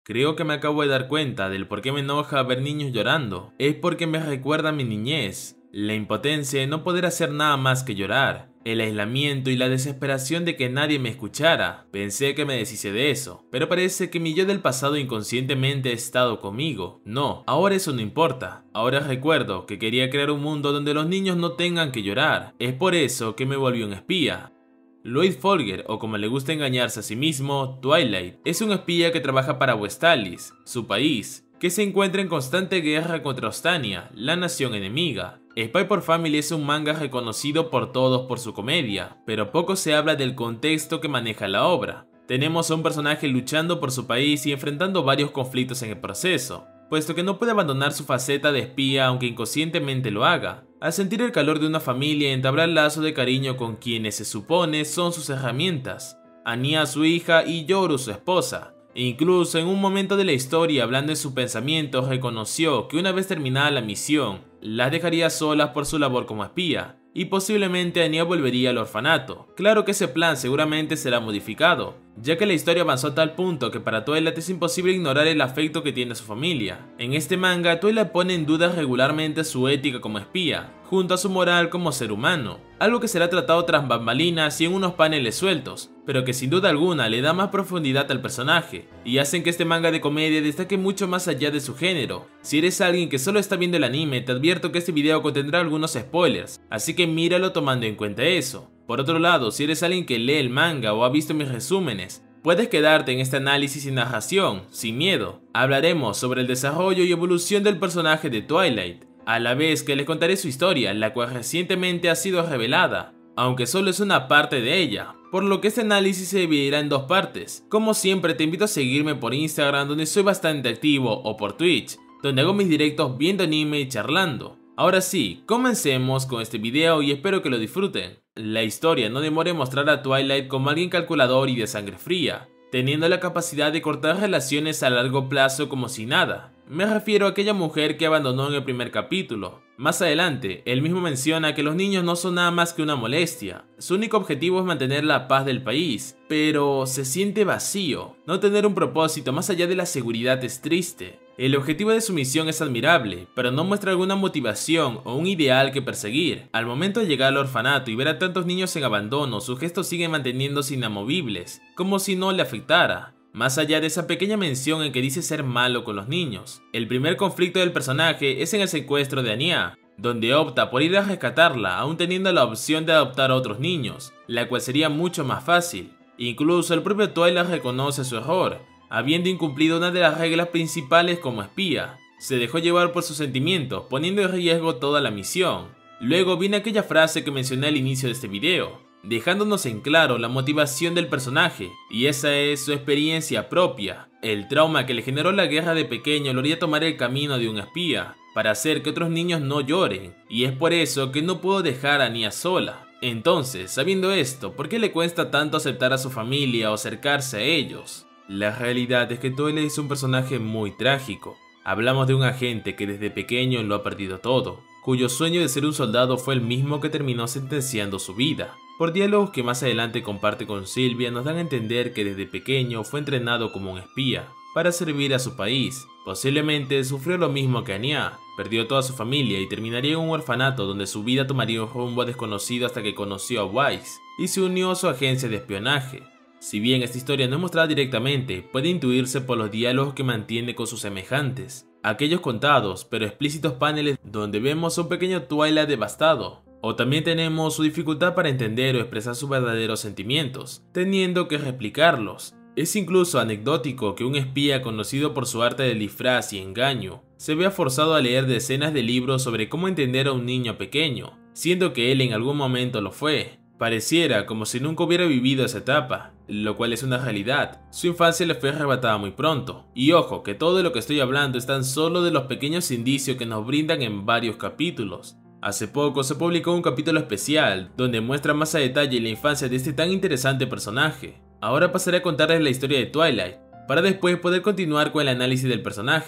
Creo que me acabo de dar cuenta del por qué me enoja ver niños llorando. Es porque me recuerda a mi niñez. La impotencia de no poder hacer nada más que llorar. El aislamiento y la desesperación de que nadie me escuchara. Pensé que me deshice de eso, pero parece que mi yo del pasado inconscientemente ha estado conmigo. No, ahora eso no importa. Ahora recuerdo que quería crear un mundo donde los niños no tengan que llorar. Es por eso que me volví un espía. Lloyd Folger, o como le gusta engañarse a sí mismo, Twilight, es un espía que trabaja para Westalis, su país, que se encuentra en constante guerra contra Ostania, la nación enemiga. Spy x Family es un manga reconocido por todos por su comedia, pero poco se habla del contexto que maneja la obra. Tenemos a un personaje luchando por su país y enfrentando varios conflictos en el proceso, puesto que no puede abandonar su faceta de espía aunque inconscientemente lo haga. Al sentir el calor de una familia y entablar lazos de cariño con quienes se supone son sus herramientas, Anya su hija y Yoru su esposa. E incluso en un momento de la historia, hablando en sus pensamientos, reconoció que una vez terminada la misión, las dejaría solas por su labor como espía, y posiblemente Anya volvería al orfanato. Claro que ese plan seguramente será modificado, ya que la historia avanzó a tal punto que para Twilight es imposible ignorar el afecto que tiene a su familia. En este manga, Twilight pone en duda regularmente su ética como espía, junto a su moral como ser humano, algo que será tratado tras bambalinas y en unos paneles sueltos, pero que sin duda alguna le da más profundidad al personaje, y hacen que este manga de comedia destaque mucho más allá de su género. Si eres alguien que solo está viendo el anime, te advierto que este video contendrá algunos spoilers, así que míralo tomando en cuenta eso. Por otro lado, si eres alguien que lee el manga o ha visto mis resúmenes, puedes quedarte en este análisis y narración, sin miedo. Hablaremos sobre el desarrollo y evolución del personaje de Twilight, a la vez que les contaré su historia, la cual recientemente ha sido revelada, aunque solo es una parte de ella, por lo que este análisis se dividirá en dos partes. Como siempre te invito a seguirme por Instagram, donde soy bastante activo, o por Twitch, donde hago mis directos viendo anime y charlando. Ahora sí, comencemos con este video y espero que lo disfruten. La historia no demora en mostrar a Twilight como alguien calculador y de sangre fría, teniendo la capacidad de cortar relaciones a largo plazo como si nada. Me refiero a aquella mujer que abandonó en el primer capítulo. Más adelante, él mismo menciona que los niños no son nada más que una molestia. Su único objetivo es mantener la paz del país, pero se siente vacío. No tener un propósito más allá de la seguridad es triste. El objetivo de su misión es admirable, pero no muestra alguna motivación o un ideal que perseguir. Al momento de llegar al orfanato y ver a tantos niños en abandono, sus gestos siguen manteniéndose inamovibles, como si no le afectara. Más allá de esa pequeña mención en que dice ser malo con los niños. El primer conflicto del personaje es en el secuestro de Anya, donde opta por ir a rescatarla, aún teniendo la opción de adoptar a otros niños, la cual sería mucho más fácil. Incluso el propio Twilight reconoce su error, habiendo incumplido una de las reglas principales como espía. Se dejó llevar por sus sentimientos, poniendo en riesgo toda la misión. Luego viene aquella frase que mencioné al inicio de este video, dejándonos en claro la motivación del personaje, y esa es su experiencia propia. El trauma que le generó la guerra de pequeño lo haría tomar el camino de un espía, para hacer que otros niños no lloren, y es por eso que no pudo dejar a Nya sola. Entonces, sabiendo esto, ¿por qué le cuesta tanto aceptar a su familia o acercarse a ellos? La realidad es que Twilight es un personaje muy trágico. Hablamos de un agente que desde pequeño lo ha perdido todo, cuyo sueño de ser un soldado fue el mismo que terminó sentenciando su vida. Por diálogos que más adelante comparte con Sylvia, nos dan a entender que desde pequeño fue entrenado como un espía, para servir a su país. Posiblemente sufrió lo mismo que Anya, perdió toda su familia y terminaría en un orfanato donde su vida tomaría un rumbo desconocido hasta que conoció a Weiss y se unió a su agencia de espionaje. Si bien esta historia no es mostrada directamente, puede intuirse por los diálogos que mantiene con sus semejantes, aquellos contados pero explícitos paneles donde vemos a un pequeño Twilight devastado, o también tenemos su dificultad para entender o expresar sus verdaderos sentimientos, teniendo que replicarlos. Es incluso anecdótico que un espía conocido por su arte del disfraz y engaño se vea forzado a leer decenas de libros sobre cómo entender a un niño pequeño, siendo que él en algún momento lo fue. Pareciera como si nunca hubiera vivido esa etapa, lo cual es una realidad. Su infancia le fue arrebatada muy pronto. Y ojo, que todo de lo que estoy hablando es tan solo de los pequeños indicios que nos brindan en varios capítulos. Hace poco se publicó un capítulo especial, donde muestra más a detalle la infancia de este tan interesante personaje. Ahora pasaré a contarles la historia de Twilight, para después poder continuar con el análisis del personaje.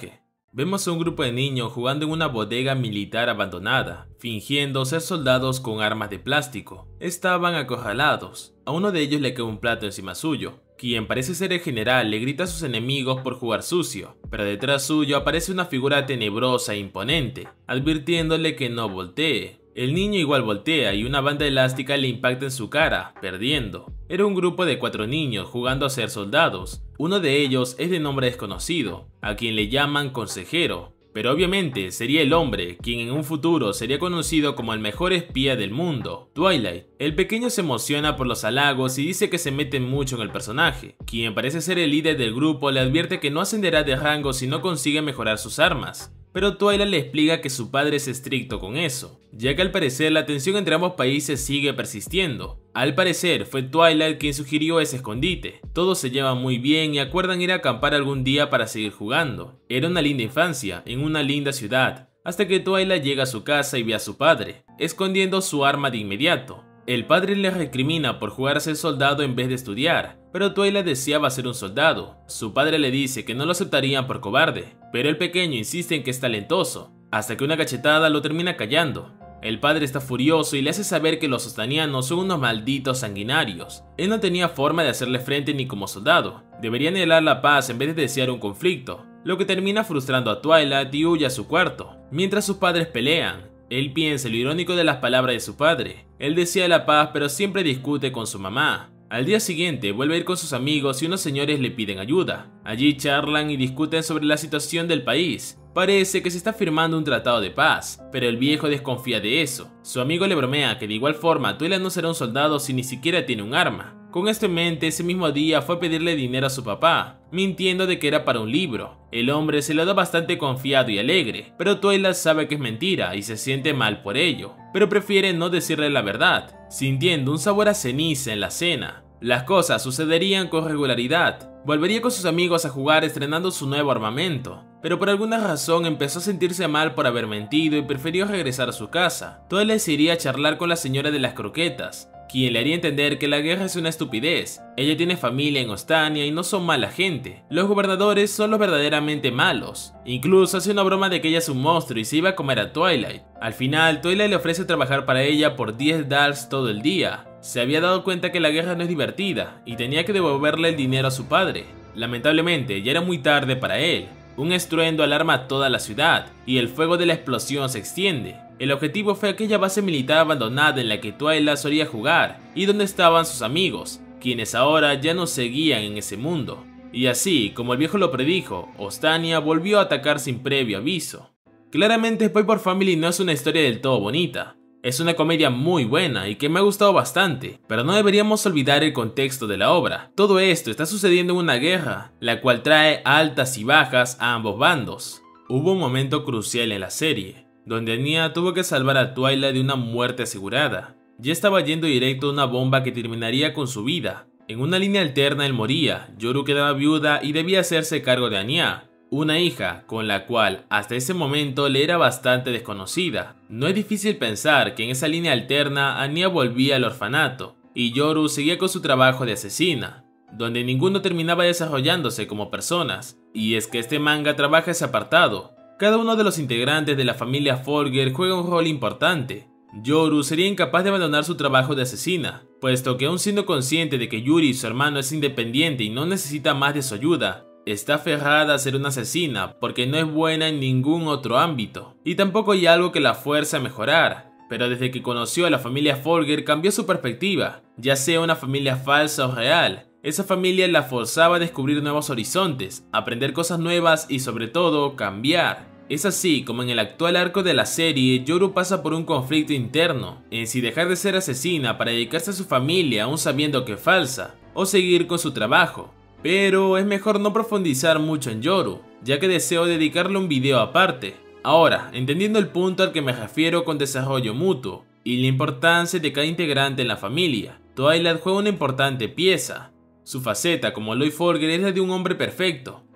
Vemos a un grupo de niños jugando en una bodega militar abandonada, fingiendo ser soldados con armas de plástico. Estaban acorralados. A uno de ellos le cae un plato encima suyo. Quien parece ser el general le grita a sus enemigos por jugar sucio, pero detrás suyo aparece una figura tenebrosa e imponente, advirtiéndole que no voltee. El niño igual voltea y una banda elástica le impacta en su cara, perdiendo. Era un grupo de 4 niños jugando a ser soldados. Uno de ellos es de nombre desconocido, a quien le llaman consejero. Pero obviamente sería el hombre, quien en un futuro sería conocido como el mejor espía del mundo, Twilight. El pequeño se emociona por los halagos y dice que se mete mucho en el personaje. Quien parece ser el líder del grupo le advierte que no ascenderá de rango si no consigue mejorar sus armas. Pero Twilight le explica que su padre es estricto con eso, ya que al parecer la tensión entre ambos países sigue persistiendo. Al parecer fue Twilight quien sugirió ese escondite. Todos se llevan muy bien y acuerdan ir a acampar algún día para seguir jugando. Era una linda infancia, en una linda ciudad, hasta que Twilight llega a su casa y ve a su padre, escondiendo su arma de inmediato. El padre le recrimina por jugar a ser soldado en vez de estudiar, pero Twilight deseaba ser un soldado. Su padre le dice que no lo aceptarían por cobarde, pero el pequeño insiste en que es talentoso, hasta que una cachetada lo termina callando. El padre está furioso y le hace saber que los ostanianos son unos malditos sanguinarios. Él no tenía forma de hacerle frente ni como soldado. Debería anhelar la paz en vez de desear un conflicto, lo que termina frustrando a Twilight y huye a su cuarto, mientras sus padres pelean. Él piensa lo irónico de las palabras de su padre. Él desea la paz pero siempre discute con su mamá. Al día siguiente vuelve a ir con sus amigos y unos señores le piden ayuda. Allí charlan y discuten sobre la situación del país. Parece que se está firmando un tratado de paz, pero el viejo desconfía de eso. Su amigo le bromea que de igual forma Twilight no será un soldado si ni siquiera tiene un arma. Con esto en mente, ese mismo día fue a pedirle dinero a su papá, mintiendo de que era para un libro. El hombre se lo da bastante confiado y alegre, pero Twilight sabe que es mentira y se siente mal por ello, pero prefiere no decirle la verdad, sintiendo un sabor a ceniza en la cena. Las cosas sucederían con regularidad. Volvería con sus amigos a jugar estrenando su nuevo armamento, pero por alguna razón empezó a sentirse mal por haber mentido y prefirió regresar a su casa. Twilight se iría a charlar con la señora de las croquetas, quien le haría entender que la guerra es una estupidez. Ella tiene familia en Ostania y no son mala gente. Los gobernadores son los verdaderamente malos. Incluso hace una broma de que ella es un monstruo y se iba a comer a Twilight. Al final, Twilight le ofrece trabajar para ella por 10 dals todo el día. Se había dado cuenta que la guerra no es divertida y tenía que devolverle el dinero a su padre. Lamentablemente, ya era muy tarde para él. Un estruendo alarma a toda la ciudad y el fuego de la explosión se extiende. El objetivo fue aquella base militar abandonada en la que Twilight solía jugar y donde estaban sus amigos, quienes ahora ya no seguían en ese mundo. Y así, como el viejo lo predijo, Ostania volvió a atacar sin previo aviso. Claramente Spy x Family no es una historia del todo bonita. Es una comedia muy buena y que me ha gustado bastante, pero no deberíamos olvidar el contexto de la obra. Todo esto está sucediendo en una guerra, la cual trae altas y bajas a ambos bandos. Hubo un momento crucial en la serie, donde Anya tuvo que salvar a Twilight de una muerte asegurada. Ya estaba yendo directo a una bomba que terminaría con su vida. En una línea alterna él moría, Yoru quedaba viuda y debía hacerse cargo de Anya, una hija con la cual hasta ese momento le era bastante desconocida. No es difícil pensar que en esa línea alterna Anya volvía al orfanato y Yoru seguía con su trabajo de asesina, donde ninguno terminaba desarrollándose como personas. Y es que este manga trabaja ese apartado. Cada uno de los integrantes de la familia Folger juega un rol importante. Yoru sería incapaz de abandonar su trabajo de asesina, puesto que aun siendo consciente de que Yuri, su hermano, es independiente y no necesita más de su ayuda, está aferrada a ser una asesina porque no es buena en ningún otro ámbito, y tampoco hay algo que la fuerce a mejorar. Pero desde que conoció a la familia Folger cambió su perspectiva, ya sea una familia falsa o real. Esa familia la forzaba a descubrir nuevos horizontes, aprender cosas nuevas y sobre todo cambiar. Es así como en el actual arco de la serie, Yoru pasa por un conflicto interno, en si dejar de ser asesina para dedicarse a su familia aún sabiendo que es falsa, o seguir con su trabajo. Pero es mejor no profundizar mucho en Yoru, ya que deseo dedicarle un video aparte. Ahora, entendiendo el punto al que me refiero con desarrollo mutuo, y la importancia de cada integrante en la familia, Twilight juega una importante pieza. Su faceta como Lloyd Folger es la de un hombre perfecto,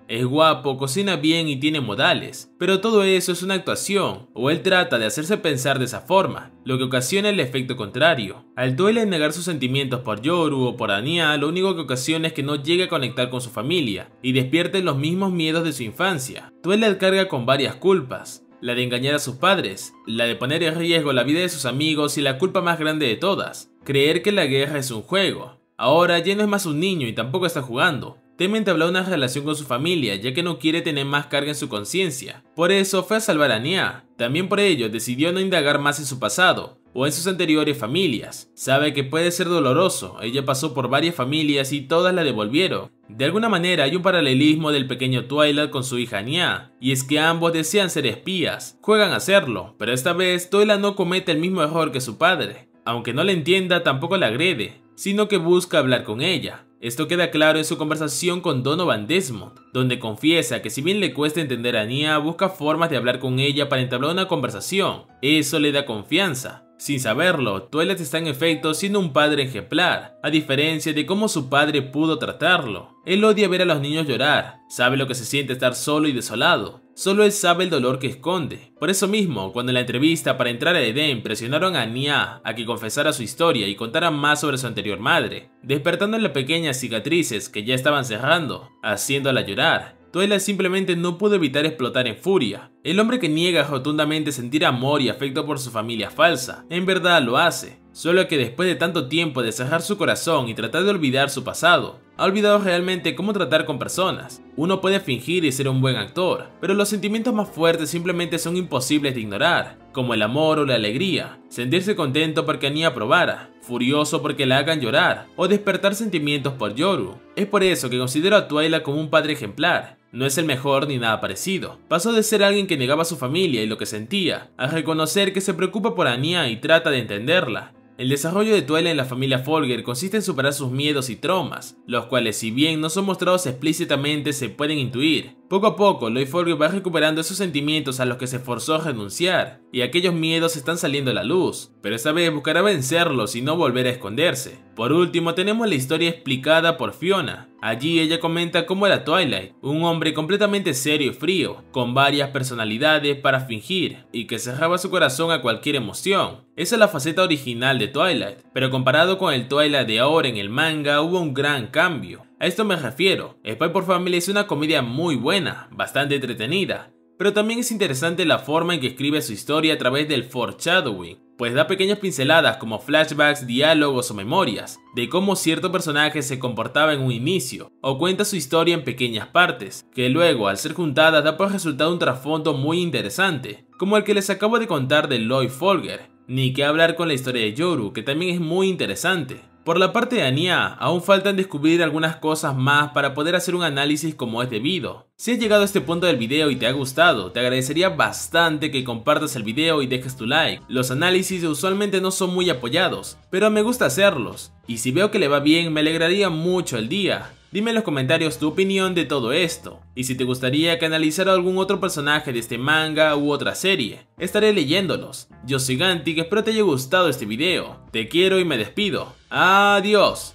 Es guapo, cocina bien y tiene modales, pero todo eso es una actuación, o él trata de hacerse pensar de esa forma, lo que ocasiona el efecto contrario. Al Twilight negar sus sentimientos por Yoru o por Anya, lo único que ocasiona es que no llegue a conectar con su familia y despierte los mismos miedos de su infancia. Twilight carga con varias culpas. La de engañar a sus padres, la de poner en riesgo la vida de sus amigos y la culpa más grande de todas, creer que la guerra es un juego. Ahora ya no es más un niño y tampoco está jugando. Teme entablar una relación con su familia ya que no quiere tener más carga en su conciencia. Por eso fue a salvar a Anya. También por ello decidió no indagar más en su pasado o en sus anteriores familias. Sabe que puede ser doloroso, ella pasó por varias familias y todas la devolvieron. De alguna manera hay un paralelismo del pequeño Twilight con su hija Anya, y es que ambos desean ser espías, juegan a hacerlo, pero esta vez Twilight no comete el mismo error que su padre. Aunque no la entienda, tampoco la agrede, sino que busca hablar con ella. Esto queda claro en su conversación con Donovan Desmond, donde confiesa que si bien le cuesta entender a Anya, busca formas de hablar con ella para entablar una conversación. Eso le da confianza. Sin saberlo, Twilight está en efecto siendo un padre ejemplar, a diferencia de cómo su padre pudo tratarlo. Él odia ver a los niños llorar, sabe lo que se siente estar solo y desolado. Solo él sabe el dolor que esconde. Por eso mismo, cuando en la entrevista para entrar a Eden presionaron a Anya a que confesara su historia y contara más sobre su anterior madre, despertándole pequeñas cicatrices que ya estaban cerrando, haciéndola llorar, Twilight simplemente no pudo evitar explotar en furia. El hombre que niega rotundamente sentir amor y afecto por su familia falsa, en verdad lo hace, solo que después de tanto tiempo de cerrar su corazón y tratar de olvidar su pasado, ha olvidado realmente cómo tratar con personas. Uno puede fingir y ser un buen actor, pero los sentimientos más fuertes simplemente son imposibles de ignorar, como el amor o la alegría, sentirse contento porque Anya aprobara, furioso porque la hagan llorar, o despertar sentimientos por Yoru. Es por eso que considero a Twilight como un padre ejemplar. No es el mejor ni nada parecido. Pasó de ser alguien que negaba a su familia y lo que sentía, a reconocer que se preocupa por Anya y trata de entenderla. El desarrollo de Twilight en la familia Folger consiste en superar sus miedos y traumas, los cuales si bien no son mostrados explícitamente se pueden intuir. Poco a poco, Lloyd Folger va recuperando esos sentimientos a los que se forzó a renunciar, y aquellos miedos están saliendo a la luz, pero esta vez buscará vencerlos y no volver a esconderse. Por último, tenemos la historia explicada por Fiona. Allí ella comenta cómo era Twilight, un hombre completamente serio y frío, con varias personalidades para fingir, y que cerraba su corazón a cualquier emoción. Esa es la faceta original de Twilight, pero comparado con el Twilight de ahora en el manga hubo un gran cambio. A esto me refiero, Spy x Family es una comedia muy buena, bastante entretenida, pero también es interesante la forma en que escribe su historia a través del foreshadowing, pues da pequeñas pinceladas como flashbacks, diálogos o memorias, de cómo cierto personaje se comportaba en un inicio, o cuenta su historia en pequeñas partes, que luego al ser juntadas da por resultado un trasfondo muy interesante, como el que les acabo de contar de Lloyd Folger, ni que hablar con la historia de Yoru, que también es muy interesante. Por la parte de Anya, aún faltan descubrir algunas cosas más para poder hacer un análisis como es debido. Si has llegado a este punto del video y te ha gustado, te agradecería bastante que compartas el video y dejes tu like. Los análisis usualmente no son muy apoyados, pero me gusta hacerlos, y si veo que le va bien me alegraría mucho el día. Dime en los comentarios tu opinión de todo esto, y si te gustaría que analizara algún otro personaje de este manga u otra serie, estaré leyéndolos. Yo soy Gantic, espero te haya gustado este video, te quiero y me despido. Adiós.